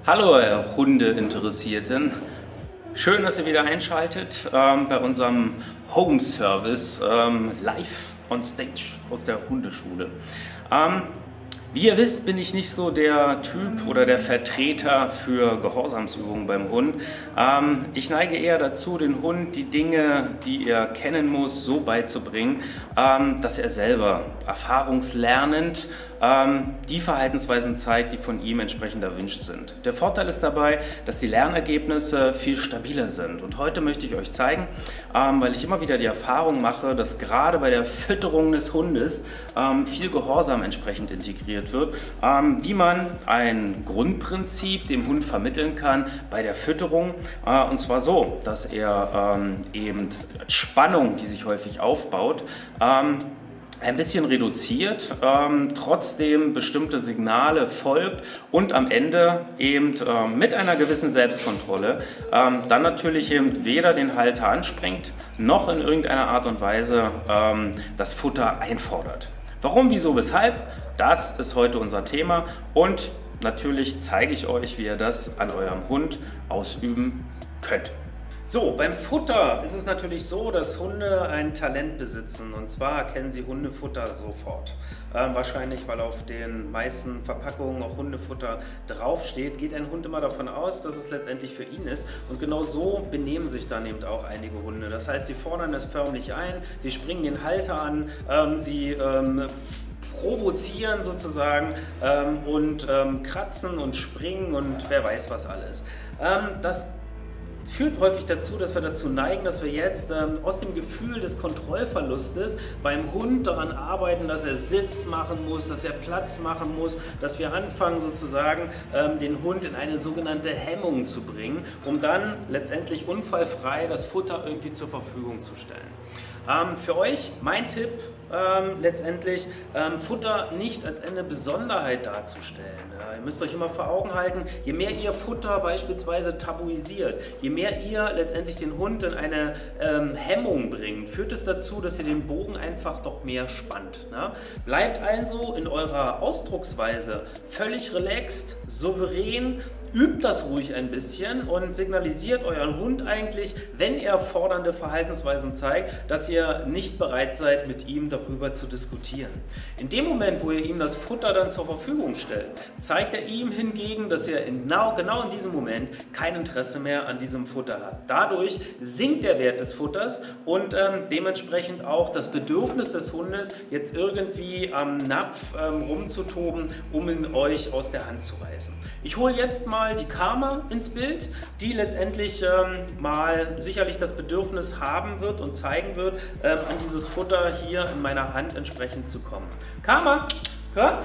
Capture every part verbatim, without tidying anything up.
Hallo ihr Hundeinteressierten, schön, dass ihr wieder einschaltet ähm, bei unserem Home Service ähm, live on stage aus der Hundeschule. Ähm, Wie ihr wisst, bin ich nicht so der Typ oder der Vertreter für Gehorsamsübungen beim Hund. Ähm, ich neige eher dazu, den Hund die Dinge, die er kennen muss, so beizubringen, ähm, dass er selber erfahrungslernend ähm, die Verhaltensweisen zeigt, die von ihm entsprechend erwünscht sind. Der Vorteil ist dabei, dass die Lernergebnisse viel stabiler sind. Und heute möchte ich euch zeigen, ähm, weil ich immer wieder die Erfahrung mache, dass gerade bei der Fütterung des Hundes ähm, viel Gehorsam entsprechend integriert wird, ähm, wie man ein Grundprinzip dem Hund vermitteln kann bei der Fütterung, äh, und zwar so, dass er ähm, eben Spannung, die sich häufig aufbaut, ähm, ein bisschen reduziert, ähm, trotzdem bestimmte Signale folgt und am Ende eben ähm, mit einer gewissen Selbstkontrolle ähm, dann natürlich eben weder den Halter anspringt, noch in irgendeiner Art und Weise ähm, das Futter einfordert. Warum, wieso, weshalb? Das ist heute unser Thema und natürlich zeige ich euch, wie ihr das an eurem Hund ausüben könnt. So, beim Futter ist es natürlich so, dass Hunde ein Talent besitzen, und zwar erkennen sie Hundefutter sofort. Ähm, wahrscheinlich, weil auf den meisten Verpackungen auch Hundefutter draufsteht, geht ein Hund immer davon aus, dass es letztendlich für ihn ist, und genau so benehmen sich dann eben auch einige Hunde. Das heißt, sie fordern es förmlich ein, sie springen den Halter an, ähm, sie ähm, provozieren sozusagen ähm, und ähm, kratzen und springen und wer weiß was alles. Ähm, das führt häufig dazu, dass wir dazu neigen, dass wir jetzt ähm, aus dem Gefühl des Kontrollverlustes beim Hund daran arbeiten, dass er Sitz machen muss, dass er Platz machen muss, dass wir anfangen sozusagen ähm, den Hund in eine sogenannte Hemmung zu bringen, um dann letztendlich unfallfrei das Futter irgendwie zur Verfügung zu stellen. Ähm, für euch mein Tipp ähm, letztendlich, ähm, Futter nicht als eine Besonderheit darzustellen. Äh, ihr müsst euch immer vor Augen halten, je mehr ihr Futter beispielsweise tabuisiert, je mehr ihr letztendlich den Hund in eine ähm, Hemmung bringt, führt es dazu, dass ihr den Bogen einfach noch mehr spannt. Ne? Bleibt also in eurer Ausdrucksweise völlig relaxed, souverän, übt das ruhig ein bisschen und signalisiert euren Hund eigentlich, wenn er fordernde Verhaltensweisen zeigt, dass ihr nicht bereit seid, mit ihm darüber zu diskutieren. In dem Moment, wo ihr ihm das Futter dann zur Verfügung stellt, zeigt er ihm hingegen, dass er genau, genau in diesem Moment kein Interesse mehr an diesem Futter hat. Dadurch sinkt der Wert des Futters und ähm, dementsprechend auch das Bedürfnis des Hundes, jetzt irgendwie am Napf ähm, rumzutoben, um ihn euch aus der Hand zu reißen. Ich hole jetzt mal die Karma ins Bild, die letztendlich ähm, mal sicherlich das Bedürfnis haben wird und zeigen wird, ähm, an dieses Futter hier in meiner Hand entsprechend zu kommen. Karma, hör!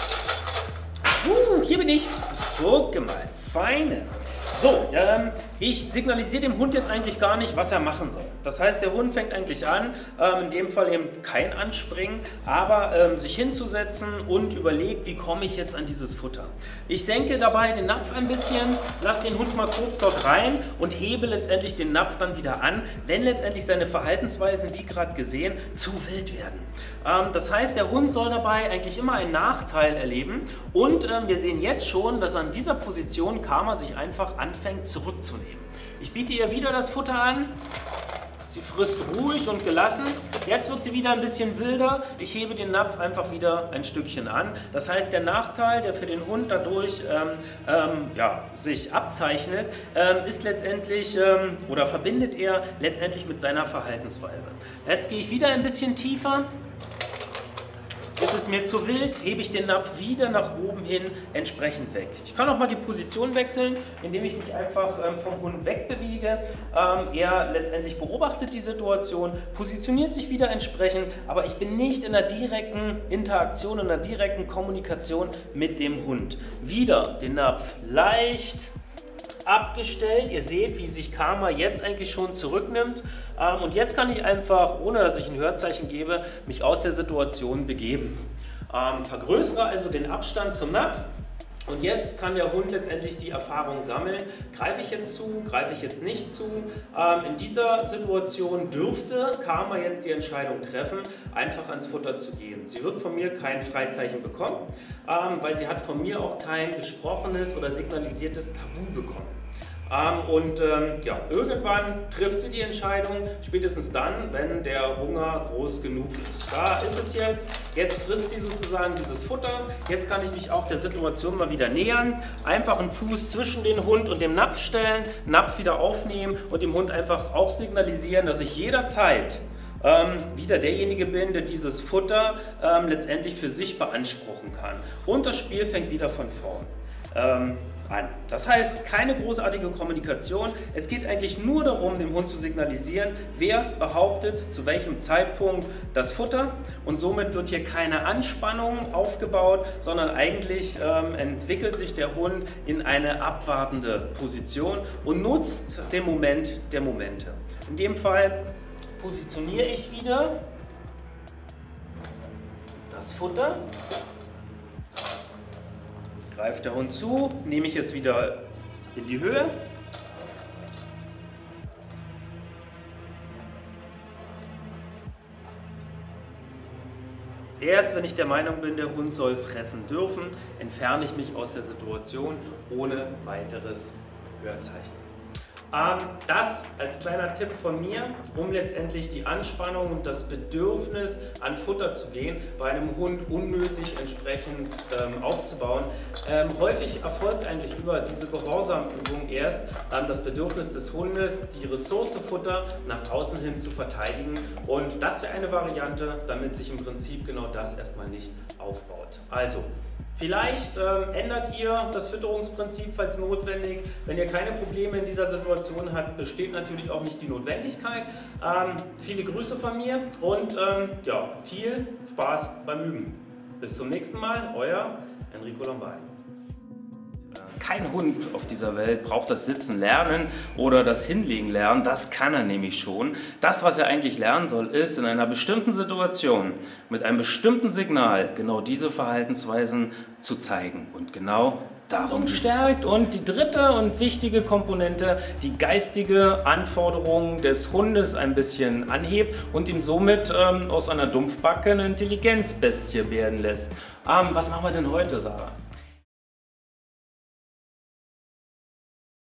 Uh, hier bin ich. Guck mal, feine. So, ähm, ich signalisiere dem Hund jetzt eigentlich gar nicht, was er machen soll. Das heißt, der Hund fängt eigentlich an, ähm, in dem Fall eben kein Anspringen, aber ähm, sich hinzusetzen und überlegt, wie komme ich jetzt an dieses Futter. Ich senke dabei den Napf ein bisschen, lasse den Hund mal kurz dort rein und hebe letztendlich den Napf dann wieder an, wenn letztendlich seine Verhaltensweisen, wie gerade gesehen, zu wild werden. Ähm, das heißt, der Hund soll dabei eigentlich immer einen Nachteil erleben und ähm, wir sehen jetzt schon, dass an dieser Position Karma sich einfach anfängt zurückzunehmen. Ich biete ihr wieder das Futter an. Sie frisst ruhig und gelassen. Jetzt wird sie wieder ein bisschen wilder. Ich hebe den Napf einfach wieder ein Stückchen an. Das heißt, der Nachteil, der für den Hund dadurch ähm, ähm, ja, sich abzeichnet, ähm, ist letztendlich ähm, oder verbindet er letztendlich mit seiner Verhaltensweise. Jetzt gehe ich wieder ein bisschen tiefer. Ist es mir zu wild, hebe ich den Napf wieder nach oben hin entsprechend weg. Ich kann auch mal die Position wechseln, indem ich mich einfach ähm, vom Hund wegbewege. Ähm, er letztendlich beobachtet die Situation, positioniert sich wieder entsprechend, aber ich bin nicht in einer direkten Interaktion, in einer direkten Kommunikation mit dem Hund. Wieder den Napf leicht abgestellt. Ihr seht, wie sich Karma jetzt eigentlich schon zurücknimmt. Ähm, und jetzt kann ich einfach, ohne dass ich ein Hörzeichen gebe, mich aus der Situation begeben. Ähm, vergrößere also den Abstand zum Napf Und jetzt kann der Hund letztendlich die Erfahrung sammeln, greife ich jetzt zu, greife ich jetzt nicht zu. Ähm, in dieser Situation dürfte Karma jetzt die Entscheidung treffen, einfach ans Futter zu gehen. Sie wird von mir kein Freizeichen bekommen, ähm, weil sie hat von mir auch kein gesprochenes oder signalisiertes Tabu bekommen. Ähm, und ähm, ja, irgendwann trifft sie die Entscheidung, spätestens dann, wenn der Hunger groß genug ist. Da ist es jetzt, jetzt frisst sie sozusagen dieses Futter, jetzt kann ich mich auch der Situation mal wieder nähern, einfach einen Fuß zwischen den Hund und dem Napf stellen, Napf wieder aufnehmen und dem Hund einfach auch signalisieren, dass ich jederzeit Ähm, wieder derjenige bin, der dieses Futter ähm, letztendlich für sich beanspruchen kann. Und das Spiel fängt wieder von vorn ähm, an. Das heißt, keine großartige Kommunikation. Es geht eigentlich nur darum, dem Hund zu signalisieren, wer behauptet, zu welchem Zeitpunkt das Futter. Und somit wird hier keine Anspannung aufgebaut, sondern eigentlich ähm, entwickelt sich der Hund in eine abwartende Position und nutzt den Moment der Momente. In dem Fall positioniere ich wieder das Futter, greift der Hund zu, nehme ich es wieder in die Höhe, erst wenn ich der Meinung bin, der Hund soll fressen dürfen, entferne ich mich aus der Situation ohne weiteres Hörzeichen. Das als kleiner Tipp von mir, um letztendlich die Anspannung und das Bedürfnis an Futter zu gehen, bei einem Hund unnötig entsprechend ähm, aufzubauen. Ähm, häufig erfolgt eigentlich über diese Gehorsamübung erst ähm, das Bedürfnis des Hundes, die Ressource Futter nach außen hin zu verteidigen, und das wäre eine Variante, damit sich im Prinzip genau das erstmal nicht aufbaut. Also, vielleicht ähm, ändert ihr das Fütterungsprinzip, falls notwendig. Wenn ihr keine Probleme in dieser Situation habt, besteht natürlich auch nicht die Notwendigkeit. Ähm, viele Grüße von mir und ähm, ja, viel Spaß beim Üben. Bis zum nächsten Mal, euer Enrico Lombardi. Kein Hund auf dieser Welt braucht das Sitzen lernen oder das Hinlegen lernen, das kann er nämlich schon. Das, was er eigentlich lernen soll, ist, in einer bestimmten Situation mit einem bestimmten Signal genau diese Verhaltensweisen zu zeigen. Und genau darum stärkt. Und die dritte und wichtige Komponente, die geistige Anforderung des Hundes ein bisschen anhebt und ihn somit ähm, aus einer Dumpfbacke eine Intelligenzbestie werden lässt. Ähm, was machen wir denn heute, Sarah?